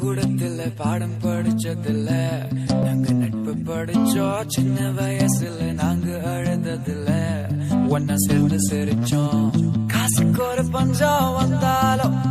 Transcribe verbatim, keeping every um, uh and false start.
பள்ளிக்கூடத்துல பாடம் படிச்சதில்ல, நாங்க நட்பு படிச்சோம் சின்ன வயசுல, நாங்க அழுததில்ல, ஒன்னா சேர்ந்து சிரிச்சோம். காசுக்கு ஒரு பஞ்சம் வந்தாலும்